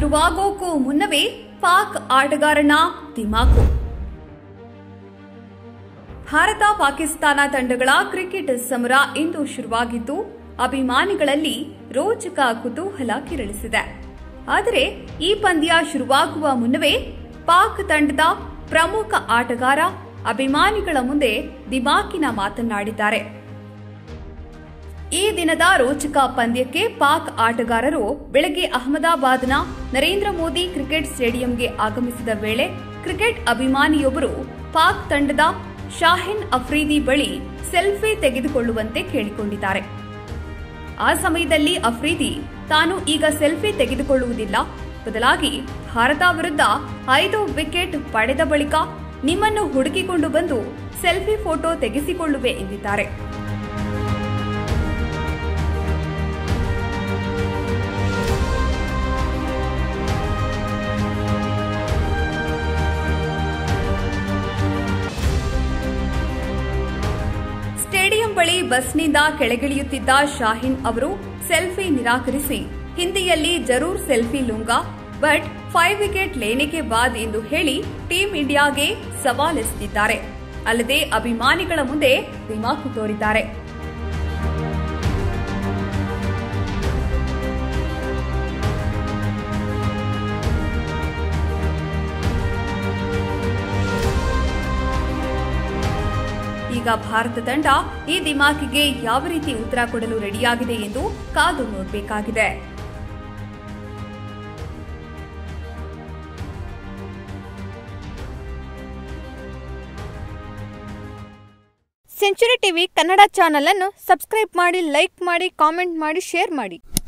ಶುರುವಾಗೋಕ್ಕೂ ಮುನ್ನವೇ ಪಾಕ್ ಆಟಗಾರನ ದಿಮಾಕು. ಭಾರತ ಪಾಕಿಸ್ತಾನ ತಂಡಗಳ ಕ್ರಿಕೆಟ್ ಸಮರ ಇಂದು ಶುರುವಾಗಿದ್ದು ಅಭಿಮಾನಿಗಳಲ್ಲಿ ರೋಚಕ ಕುತೂಹಲ ಕೆರಳಿಸಿದೆ. ಆದರೆ ಈ ಪಂದ್ಯ ಶುರುವಾಗುವ ಮುನ್ನವೇ ಪಾಕ್ ತಂಡದ ಪ್ರಮುಖ ಆಟಗಾರ ಅಭಿಮಾನಿಗಳ ಮುಂದೆ ದಿಮಾಕಿನ ಮಾತನಾಡಿದ್ದಾರೆ. ಈ ದಿನದ ರೋಚಕ ಪಂದ್ಯಕ್ಕೆ ಪಾಕ್ ಆಟಗಾರರು ಬೆಳಗ್ಗೆ ಅಹಮದಾಬಾದ್ನ ನರೇಂದ್ರ ಮೋದಿ ಕ್ರಿಕೆಟ್ ಸ್ಟೇಡಿಯಂಗೆ ಆಗಮಿಸಿದ ವೇಳೆ ಕ್ರಿಕೆಟ್ ಅಭಿಮಾನಿಯೊಬ್ಬರು ಪಾಕ್ ತಂಡದ ಶಾಹಿನ್ ಅಫ್ರಿದಿ ಬಳಿ ಸೆಲ್ಫಿ ತೆಗೆದುಕೊಳ್ಳುವಂತೆ ಕೇಳಿಕೊಂಡಿದ್ದಾರೆ. ಆ ಸಮಯದಲ್ಲಿ ಅಫ್ರಿದಿ ತಾನು ಈಗ ಸೆಲ್ಫಿ ತೆಗೆದುಕೊಳ್ಳುವುದಿಲ್ಲ, ಬದಲಾಗಿ ಭಾರತ ವಿರುದ್ಧ 5 ವಿಕೆಟ್ ಪಡೆದ ಬಳಿಕ ನಿಮ್ಮನ್ನು ಹುಡುಕಿಕೊಂಡು ಬಂದು ಸೆಲ್ಫಿ ಫೋಟೋ ತೆಗೆಸಿಕೊಳ್ಳುವೆ ಎಂದಿದ್ದಾರೆ. ಸ್ಟೇಡಿಯಂ ಬಳಿ ಬಸ್ನಿಂದ ಕೆಳಗಿಳಿಯುತ್ತಿದ್ದ ಶಾಹಿನ್ ಅವರು ಸೆಲ್ಫಿ ನಿರಾಕರಿಸಿ ಹಿಂದಿಯಲ್ಲಿ ಜರೂರ್ ಸೆಲ್ಫಿ ಲೂಂಗಾ ಬಟ್ 5 ವಿಕೆಟ್ ಲೇನೆ ಕೆ ಬಾದ್ ಎಂದು ಹೇಳಿ ಟೀಂ ಇಂಡಿಯಾಗೆ ಸವಾಲೆಸೆದಿದ್ದಾರೆ. ಅಲ್ಲದೆ ಅಭಿಮಾನಿಗಳ ಮುಂದೆ ದಿಮಾಕು ತೋರಿದ್ದಾರೆ. ಈಗ ಭಾರತ ತಂಡ ಈ ದಿಮಾಕಿಗೆ ಯಾವ ರೀತಿ ಉತ್ತರ ಕೊಡಲು ರೆಡಿಯಾಗಿದೆ ಎಂದು ಕಾದು ನೋಡಬೇಕಾಗಿದೆ. ಸೆಂಚುರಿ ಟಿವಿ ಕನ್ನಡ ಚಾನೆಲ್ ಅನ್ನು ಸಬ್ಸ್ಕ್ರೈಬ್ ಮಾಡಿ, ಲೈಕ್ ಮಾಡಿ, ಕಾಮೆಂಟ್ ಮಾಡಿ, ಶೇರ್ ಮಾಡಿ.